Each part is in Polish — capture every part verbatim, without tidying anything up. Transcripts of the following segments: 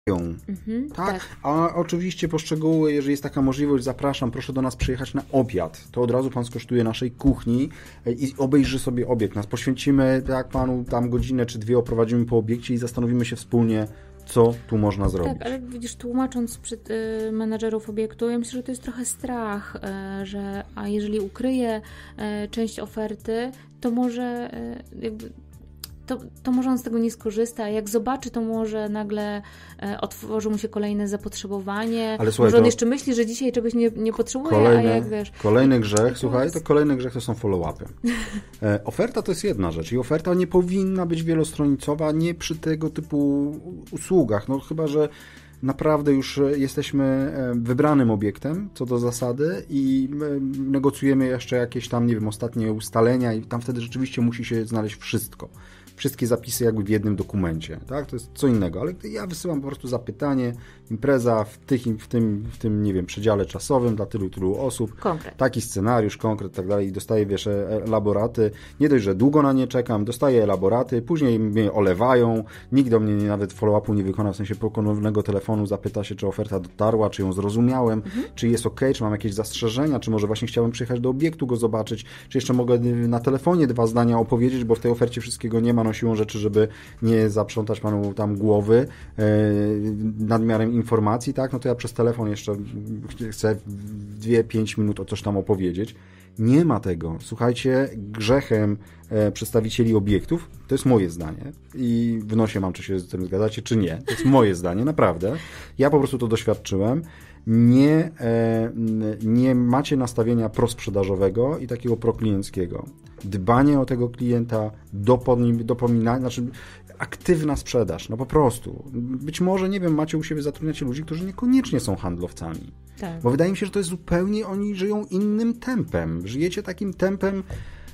Mhm, tak? tak. A oczywiście po szczegóły, jeżeli jest taka możliwość, zapraszam, proszę do nas przyjechać na obiad. To od razu pan skosztuje naszej kuchni i obejrzy sobie obiekt. Nas poświęcimy, tak panu, tam godzinę czy dwie oprowadzimy po obiekcie i zastanowimy się wspólnie, co tu można zrobić. Tak, ale widzisz, tłumacząc przed y, menadżerów obiektu, ja myślę, że to jest trochę strach, y, że a jeżeli ukryje y, część oferty, to może y, jakby To, to może on z tego nie skorzysta, a jak zobaczy, to może nagle e, otworzy mu się kolejne zapotrzebowanie. Ale słuchaj, może on to jeszcze myśli, że dzisiaj czegoś nie, nie potrzebuje, kolejny, a jak wiesz... Kolejny grzech, to słuchaj, jest... to kolejny grzech to są follow-upy. E, oferta to jest jedna rzecz i oferta nie powinna być wielostronicowa, nie przy tego typu usługach, no chyba, że naprawdę już jesteśmy wybranym obiektem co do zasady i negocjujemy jeszcze jakieś tam, nie wiem, ostatnie ustalenia i tam wtedy rzeczywiście musi się znaleźć wszystko. Wszystkie zapisy jakby w jednym dokumencie, tak? To jest co innego, ale ja wysyłam po prostu zapytanie, impreza w, tych, w, tym, w tym, nie wiem, przedziale czasowym dla tylu, tylu osób. Konkret. Taki scenariusz, konkret, tak dalej i dostaję, wiesz, elaboraty. Nie dość, że długo na nie czekam, dostaję elaboraty, później mnie olewają, nikt do mnie nawet follow-upu nie wykona, w sensie ponownego telefonu zapyta się, czy oferta dotarła, czy ją zrozumiałem, mhm. czy jest ok, czy mam jakieś zastrzeżenia, czy może właśnie chciałem przyjechać do obiektu, go zobaczyć, czy jeszcze mogę na telefonie dwa zdania opowiedzieć, bo w tej ofercie wszystkiego nie ma, no siłą rzeczy, żeby nie zaprzątać panu tam głowy yy, nadmiarem informacji, tak, no to ja przez telefon jeszcze chcę w dwie pięć minut o coś tam opowiedzieć. Nie ma tego. Słuchajcie, grzechem e, przedstawicieli obiektów, to jest moje zdanie i w nosie mam, czy się z tym zgadzacie, czy nie. To jest moje zdanie, naprawdę. Ja po prostu to doświadczyłem. Nie, e, nie macie nastawienia prosprzedażowego i takiego proklienckiego. Dbanie o tego klienta, dopominanie, znaczy aktywna sprzedaż, no po prostu. Być może, nie wiem, macie u siebie, zatrudniacie ludzi, którzy niekoniecznie są handlowcami. Tak. Bo wydaje mi się, że to jest zupełnie, oni żyją innym tempem. Żyjecie takim tempem...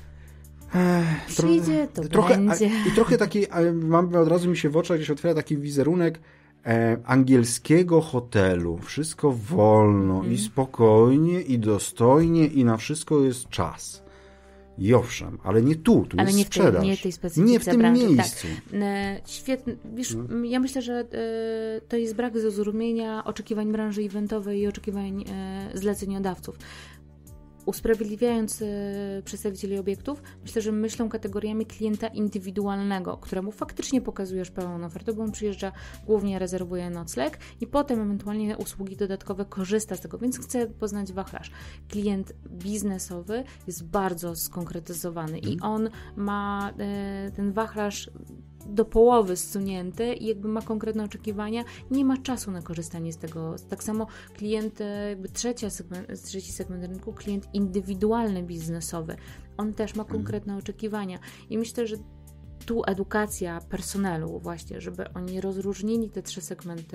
Ech, Przyjdzie, to trochę, będzie. A, I trochę taki, mam, od razu mi się w oczach gdzieś otwiera taki wizerunek e, angielskiego hotelu. Wszystko wolno mm. i spokojnie, i dostojnie, i na wszystko jest czas. I owszem, ale nie tu, tu ale jest nie w tej, sprzedaż. nie w tej specyfice Nie w tym branży, miejscu. Tak. Świetnie. Wiesz, hmm. ja myślę, że y, to jest brak zrozumienia oczekiwań branży eventowej i oczekiwań y, zleceniodawców. Usprawiedliwiając y, przedstawicieli obiektów, myślę, że myślą kategoriami klienta indywidualnego, któremu faktycznie pokazujesz pełną ofertę, bo on przyjeżdża, głównie rezerwuje nocleg i potem ewentualnie usługi dodatkowe korzysta z tego, więc chce poznać wachlarz. Klient biznesowy jest bardzo skonkretyzowany hmm. i on ma y, ten wachlarz do połowy zsunięty i jakby ma konkretne oczekiwania, nie ma czasu na korzystanie z tego. Tak samo klient, jakby trzecia segment, trzeci segment rynku, klient indywidualny, biznesowy. On też ma konkretne mhm. oczekiwania i myślę, że tu edukacja personelu właśnie, żeby oni rozróżnili te trzy segmenty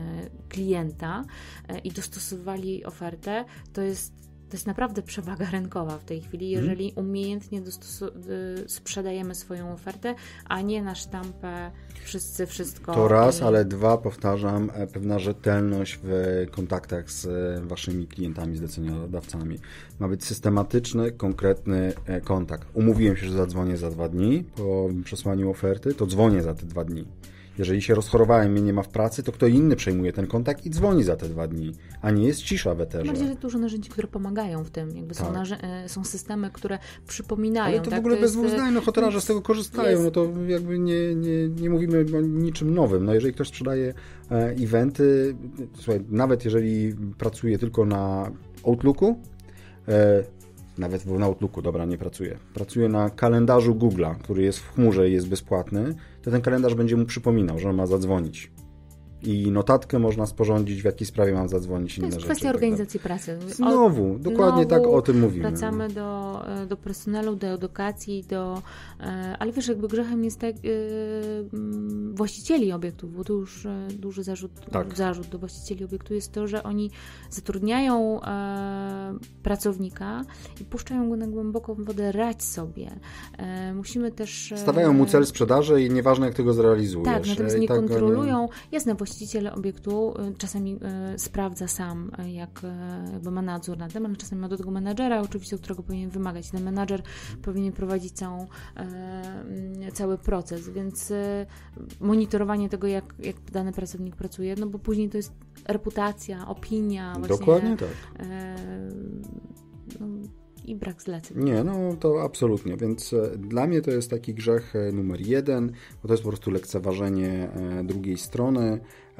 klienta i dostosowali ofertę, to jest To jest naprawdę przewaga rynkowa w tej chwili, jeżeli hmm. umiejętnie dostosu- sprzedajemy swoją ofertę, a nie na sztampę wszyscy wszystko. To raz, i... ale dwa, powtarzam, pewna rzetelność w kontaktach z waszymi klientami, zleceniodawcami. Ma być systematyczny, konkretny kontakt. Umówiłem się, że zadzwonię za dwa dni po przesłaniu oferty, to dzwonię za te dwa dni. Jeżeli się rozchorowałem, mnie nie ma w pracy, to kto inny przejmuje ten kontakt i dzwoni za te dwa dni, a nie jest cisza w eterze. Bardziej dużo narzędzi, które pomagają w tym. Jakby tak. są, narzę- są systemy, które przypominają. Ale to tak? w ogóle to bez jest... dwóch zdań, no hotelarze z tego korzystają, jest... no to jakby nie, nie, nie mówimy o niczym nowym. No jeżeli ktoś sprzedaje e, eventy, słuchaj, nawet jeżeli pracuje tylko na Outlooku, e, nawet na Outlooku, dobra, nie pracuje. Pracuje na kalendarzu Google'a, który jest w chmurze i jest bezpłatny, to ten kalendarz będzie mu przypominał, że on ma zadzwonić. I notatkę można sporządzić, w jakiej sprawie mam zadzwonić. To jest inne kwestia rzeczy, organizacji tak pracy. Znowu, od, dokładnie znowu tak o tym mówimy. Wracamy do, do personelu, do edukacji, do, ale wiesz, jakby grzechem jest tak, yy, właścicieli obiektów, bo to już duży zarzut, tak. zarzut do właścicieli obiektu jest to, że oni zatrudniają e, pracownika i puszczają go na głęboką wodę, radź sobie. E, musimy też... Stawiają mu cel sprzedaży i nieważne jak tego zrealizujesz. Tak, natomiast nie tak kontrolują. Nie... Jasne, właściciel właściciel obiektu czasami sprawdza sam, jak jakby ma nadzór nad tym, ale czasami ma do tego menadżera, oczywiście, którego powinien wymagać. Ten menadżer powinien prowadzić całą, cały proces, więc monitorowanie tego, jak, jak dany pracownik pracuje, no bo później to jest reputacja, opinia. Właśnie, Dokładnie tak. E, no, i brak zleceń. Nie, no to absolutnie, więc dla mnie to jest taki grzech numer jeden, bo to jest po prostu lekceważenie drugiej strony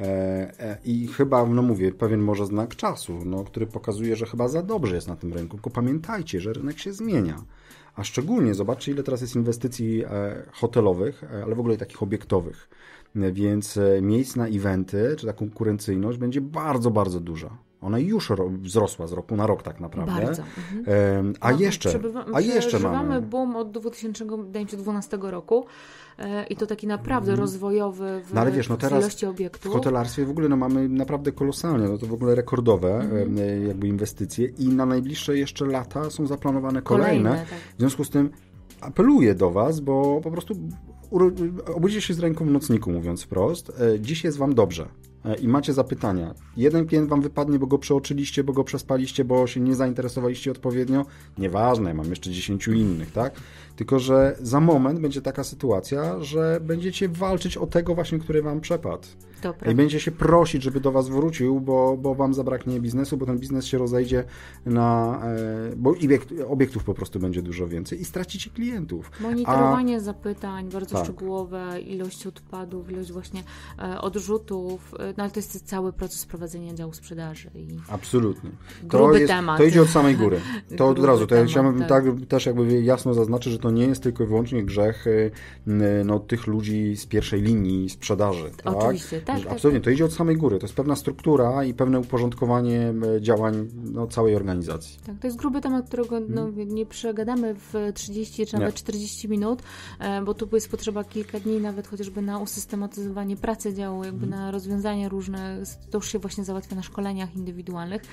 i chyba, no mówię, pewien może znak czasu, no, który pokazuje, że chyba za dobrze jest na tym rynku, tylko pamiętajcie, że rynek się zmienia. A szczególnie zobaczcie, ile teraz jest inwestycji hotelowych, ale w ogóle takich obiektowych. Więc miejsc na eventy, czy ta konkurencyjność będzie bardzo, bardzo duża. Ona już ro- wzrosła z roku na rok tak naprawdę. Bardzo. Mhm. A, no, jeszcze, przebywa- a jeszcze mamy... mamy... boom od dwa tysiące dwunastego roku e, i to taki naprawdę hmm. rozwojowy w, no, ale wiesz, no teraz w ilości obiektów. W hotelarstwie w ogóle no, mamy naprawdę kolosalnie, no to w ogóle rekordowe hmm. e, jakby inwestycje i na najbliższe jeszcze lata są zaplanowane kolejne. kolejne tak. W związku z tym apeluję do Was, bo po prostu obudzicie się z ręką w nocniku, mówiąc wprost. Dziś jest Wam dobrze i macie zapytania. Jeden klient Wam wypadnie, bo go przeoczyliście, bo go przespaliście, bo się nie zainteresowaliście odpowiednio. Nieważne, mam jeszcze dziesięciu innych, tak? Tylko że za moment będzie taka sytuacja, że będziecie walczyć o tego właśnie, który Wam przepadł. I będzie się prosić, żeby do Was wrócił, bo, bo Wam zabraknie biznesu, bo ten biznes się rozejdzie na... bo obiektów po prostu będzie dużo więcej i stracicie klientów. Monitorowanie A, zapytań, bardzo tak. szczegółowe, ilość odpadów, ilość właśnie e, odrzutów, no ale to jest cały proces prowadzenia działu sprzedaży. I absolutnie. Gruby to jest, temat. To idzie od samej góry. To od razu. To ja chciałbym tak. tak też jakby jasno zaznaczyć, że to nie jest tylko i wyłącznie grzech no, tych ludzi z pierwszej linii sprzedaży. Tak? Oczywiście, tak. Tak, absolutnie, tak. to idzie od samej góry. To jest pewna struktura i pewne uporządkowanie działań no, całej organizacji. Tak, to jest gruby temat, którego no, nie przegadamy w trzydzieści czy nawet nie. czterdzieści minut, bo tu jest potrzeba kilka dni nawet chociażby na usystematyzowanie pracy działu, jakby hmm. na rozwiązania różne. To już się właśnie załatwia na szkoleniach indywidualnych,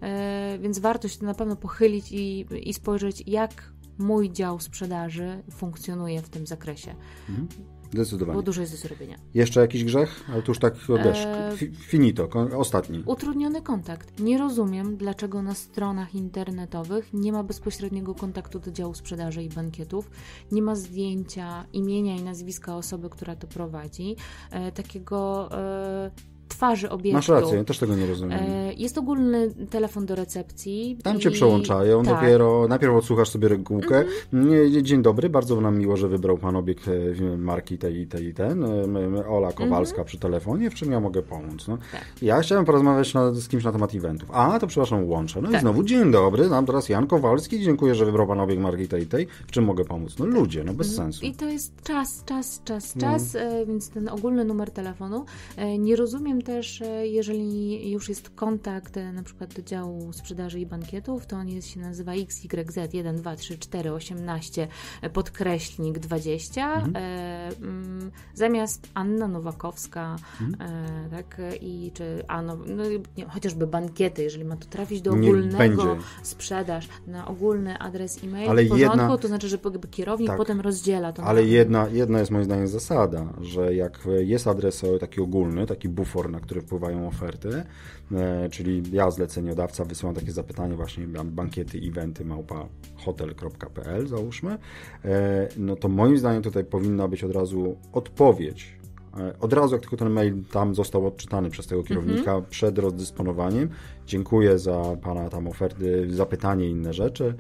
więc warto się na pewno pochylić i, i spojrzeć, jak mój dział sprzedaży funkcjonuje w tym zakresie. Hmm. Zdecydowanie. Bo dużo jest do zrobienia. Jeszcze jakiś grzech? Ale to już tak, wiesz, eee, finito, ostatni. Utrudniony kontakt. Nie rozumiem, dlaczego na stronach internetowych nie ma bezpośredniego kontaktu do działu sprzedaży i bankietów, nie ma zdjęcia, imienia i nazwiska osoby, która to prowadzi, e, takiego... E, twarzy obiektu. Masz rację, ja też tego nie rozumiem. Jest ogólny telefon do recepcji. Tam i... cię przełączają, tak. dopiero najpierw odsłuchasz sobie regułkę. Mm-hmm. Dzień dobry, bardzo nam miło, że wybrał pan obiekt marki tej i tej i ten. Ola Kowalska mm-hmm. przy telefonie, w czym ja mogę pomóc? No. Tak. Ja chciałem porozmawiać na, z kimś na temat eventów. A, to przepraszam, łączę. No tak. i znowu dzień dobry, nam teraz Jan Kowalski, dziękuję, że wybrał pan obiekt marki tej i tej. W czym mogę pomóc? No ludzie, no bez mm-hmm. sensu. I to jest czas, czas, czas, czas, mm. więc ten ogólny numer telefonu. Nie rozumiem też, jeżeli już jest kontakt na przykład do działu sprzedaży i bankietów, to on jest, się nazywa X Y Z jeden, dwa, trzy, cztery, osiemnaście podkreślnik dwadzieścia mhm. e, m, zamiast Anna Nowakowska mhm. e, tak, i czy Anno, no, nie, chociażby bankiety, jeżeli ma to trafić do ogólnego sprzedaż na ogólny adres e-mail ale w porządku, jedna, to znaczy, że kierownik tak, potem rozdziela to. Ale na... jedna, jedna jest moim zdaniem zasada, że jak jest adres taki ogólny, taki bufor, na który wpływają oferty, e, czyli ja, zleceniodawca, wysyłam takie zapytanie właśnie bankiety, eventy, małpa hotel kropka p l załóżmy, e, no to moim zdaniem tutaj powinna być od razu odpowiedź. E, od razu jak tylko ten mail tam został odczytany przez tego kierownika mm-hmm. przed rozdysponowaniem, dziękuję za pana tam oferty, zapytanie i inne rzeczy.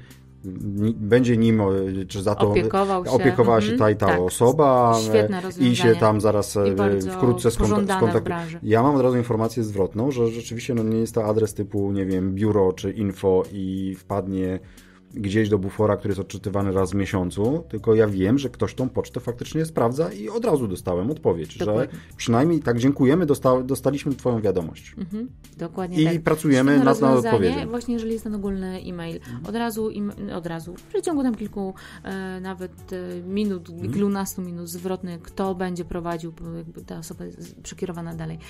Będzie nim, czy za to Opiekował się. opiekowała się ta i ta tak. osoba i się tam zaraz I wkrótce skontaktuje. Ja mam od razu informację zwrotną, że rzeczywiście no, nie jest to adres typu, nie wiem, biuro czy info i wpadnie gdzieś do bufora, który jest odczytywany raz w miesiącu, tylko ja wiem, że ktoś tą pocztę faktycznie sprawdza i od razu dostałem odpowiedź, dokładnie. Że przynajmniej tak dziękujemy, dosta- dostaliśmy twoją wiadomość. Mhm, dokładnie I tak. pracujemy nad, nad odpowiedzią. Właśnie jeżeli jest ten ogólny e-mail, od razu, im, od razu w przeciągu tam kilku e, nawet e, minut, mhm. kilkunastu minut zwrotny, kto będzie prowadził, bo jakby ta osoba jest przekierowana dalej.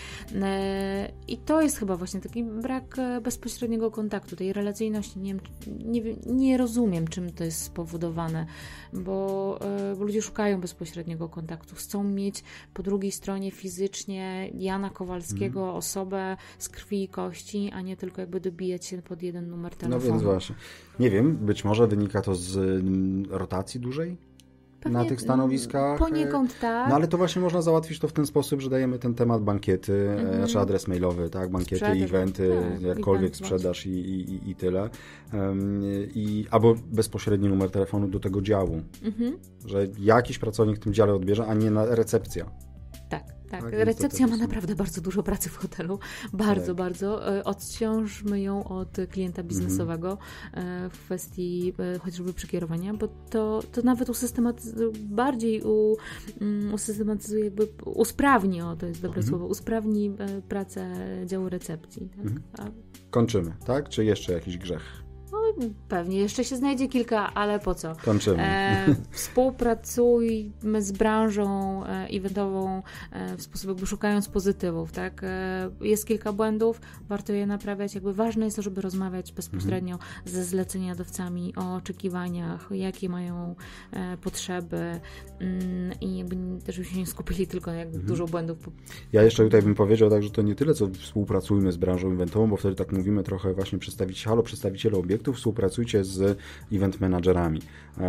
E, I to jest chyba właśnie taki brak bezpośredniego kontaktu, tej relacyjności. Nie wiem, nie, nie nie rozumiem, czym to jest spowodowane, bo, bo ludzie szukają bezpośredniego kontaktu, chcą mieć po drugiej stronie fizycznie Jana Kowalskiego, mm. osobę z krwi i kości, a nie tylko jakby dobijać się pod jeden numer telefonu. No więc właśnie. Nie wiem, być może wynika to z rotacji dużej? Pewnie, na tych stanowiskach. Poniekąd tak. No ale to właśnie można załatwić to w ten sposób, że dajemy ten temat bankiety, mm-hmm. znaczy adres mailowy, tak, bankiety, sprzedaż, eventy, tak, jakkolwiek event, sprzedaż i, i, i tyle. Um, i, albo bezpośredni numer telefonu do tego działu, mm-hmm. że jakiś pracownik w tym dziale odbierze, a nie na recepcja. Tak. Tak, tak, recepcja ma naprawdę bardzo dużo pracy w hotelu. Bardzo, tak. bardzo. Odciążmy ją od klienta biznesowego mm-hmm. w kwestii chociażby przekierowania, bo to, to nawet usystematyzuje, bardziej u, usystematyzuje, jakby usprawni, o to jest dobre mm-hmm. słowo, usprawni pracę działu recepcji. Tak? Mm-hmm. A... Kończymy, tak? Czy jeszcze jakiś grzech? No, pewnie jeszcze się znajdzie kilka, ale po co? Kończymy. E, współpracujmy z branżą e, eventową e, w sposób jakby szukając pozytywów, tak? E, jest kilka błędów, warto je naprawiać. Jakby ważne jest to, żeby rozmawiać bezpośrednio mhm. ze zleceniodawcami o oczekiwaniach, jakie mają e, potrzeby mm, i jakby też się nie skupili tylko na jakby mhm. dużo błędów. Ja jeszcze tutaj bym powiedział tak, że to nie tyle, co współpracujmy z branżą eventową, bo wtedy tak mówimy trochę właśnie przedstawić, halo, przedstawiciele obiektu, współpracujcie z event managerami.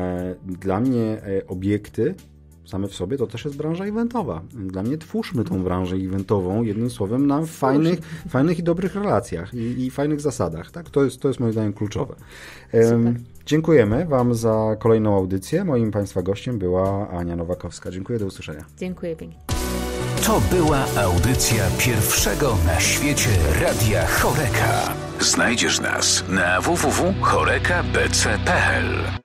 Dla mnie obiekty same w sobie to też jest branża eventowa. Dla mnie twórzmy tą branżę eventową, jednym słowem, na fajnych, fajnych i dobrych relacjach i, i fajnych zasadach. Tak? To jest, to jest moim zdaniem kluczowe. Um, dziękujemy Wam za kolejną audycję. Moim Państwa gościem była Ania Nowakowska. Dziękuję, do usłyszenia. Dziękuję pięknie. To była audycja pierwszego na świecie Radia Choreka. Znajdziesz nas na w w w kropka choreka b c kropka p l.